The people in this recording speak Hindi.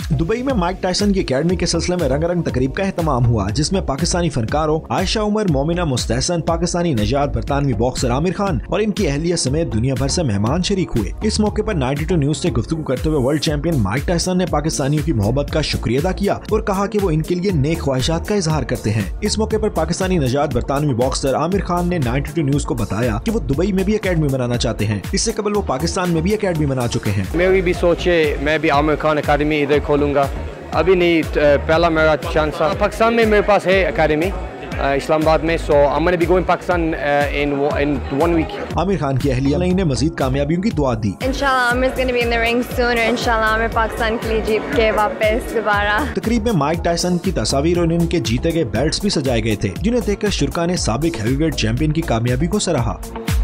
दुबई में माइक टायसन की अकेडमी के सिलसिले में रंगारंग तकरीब का एहतमाम हुआ, जिसमें पाकिस्तानी फनकारों आयशा उमर, मोमिना मुस्तहसन, पाकिस्तानी नजाद, बरतानवी बॉक्सर आमिर खान और इनकी अहलिया समेत दुनिया भर से मेहमान शरीक हुए। इस मौके पर 92 न्यूज से गुफ्तगू करते हुए वर्ल्ड चैंपियन माइक टायसन ने पाकिस्तानियों की मोहब्बत का शुक्रिया अदा किया और कहा कि वो इनके लिए नेक ख्वाहिशात का इजहार करते हैं। इस मौके पर पाकिस्तानी नजाद बरतानवी बॉक्सर आमिर खान ने 92 न्यूज को बताया कि वो दुबई में भी अकेडमी बनाना चाहते हैं। इससे कबल वो पाकिस्तान में भी अकेडमी बना चुके हैं। मेरी भी सोच है, मैं भी आमिर खान अकेडमी इधर खोलूंगा। अभी नहीं, पहला मेरा चांस था। पाकिस्तान में मेरे पास है अकेडमी इस्लामाबाद में, so I am going to Pakistan in 1 week. Aamir Khan की अहलिया ने इन्हें मजीद कामयाबियों की दुआ दी। इंशाल्लाह Aamir is going to be in the ring soon और इंशाल्लाह आमिर पाकिस्तान के लिए जीत के वापस दोबारा। तकरीब में माइक टायसन की तस्वीर और इनके जीते गए बेल्ट्स भी सजाए गए थे, जिन्हें देखकर शुरा ने साबिक हेवीवेट चैंपियन की कामयाबी को सराहा।